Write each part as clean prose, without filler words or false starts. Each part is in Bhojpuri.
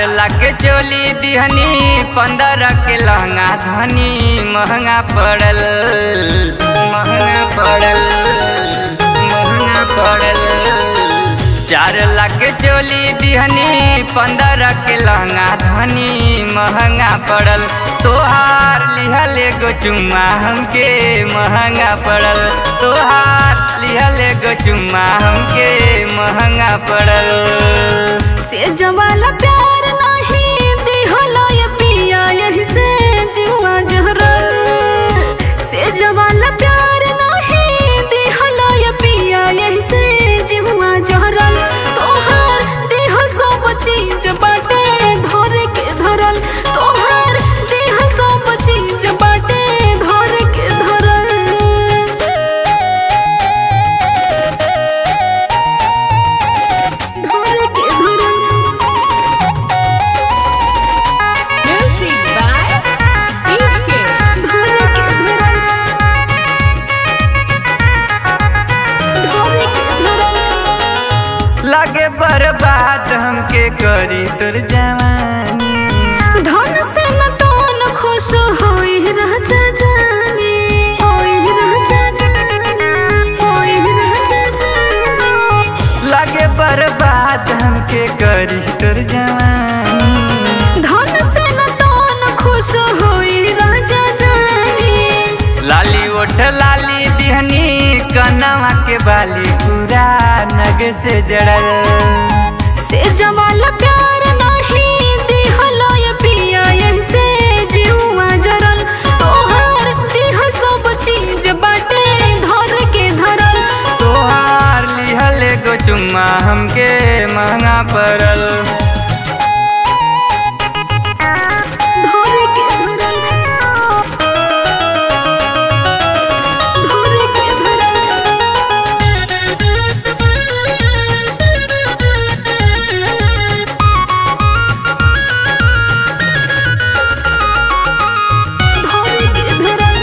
लाख के चोली दिहनी 15 के लहंगा धनी महंगा पड़ल महंगा पड़ल महंगा पड़ल। 4 लाख के चोली दिहनी 15 के लहंगा धनी महंगा पड़ल। तोहार लिहल एगो चुम्मा हमके महंगा पड़ल। तोहार लिहल एगो चुम्मा हमके महंगा पड़ल। से जवाला प्यार नहीं दिहला ये पिया यही से जुआ जहरल। से जवाला प्यार नहीं दिहला ये पिया यही से जुआ जहरल। तोहार दिहल सब चीज बाटे धर के धरल। तोहार दिहल सब चीज बाटे धर के धरल। धर के धरल। लगे बर्बाद हमके करी तोर जवानी। धन से न तोन खुश होई राजा जानी। ओई राजा जानी। ओई राजा जानी। लगे बर्बाद हमके करी तोर जवानी। धन से न तोन खुश होई राजा जानी। लाली ओठ लाली दिहनी कनवा के बाली पूरा नग से जड़ल। से जवाला प्यार नहीं दिहला ये पिया यही से जुआ जरल। तोहार दिहल सब चीज बाटे धर के धरल। तोहार लिहल एगो चुम्मा हमके महंगा पड़ल। धर के धरल। धर के धरल। धर के धरल।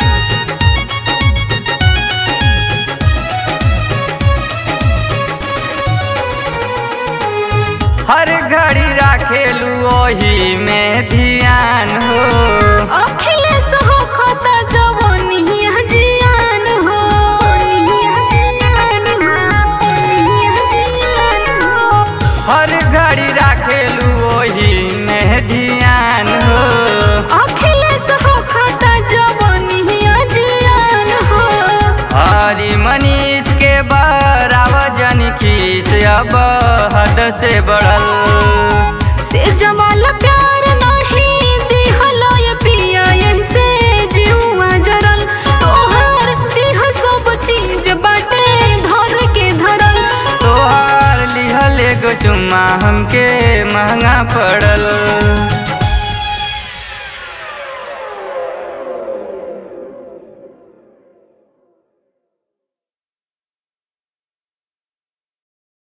हर घड़ी राखेलू ओही में ध्यान हो। अखिलेश हो खाता जवानिया जियान हो। निया जियान हो। निया जियान हो। हर घड़ी राखेलू ओही में ध्यान हो। अखिलेश हो खाता जवानिया जियान हो। हरी मनीष के बरावजन खीस अब हद से बढ़ल। से जवाला प्यार नहीं दिहला ये पिया यही से जुआ जरल। तोहार दिहल सब चीज बाटे धर के धरल। तोहार लिहल एगो चुम्मा हमके महंगा पड़ल।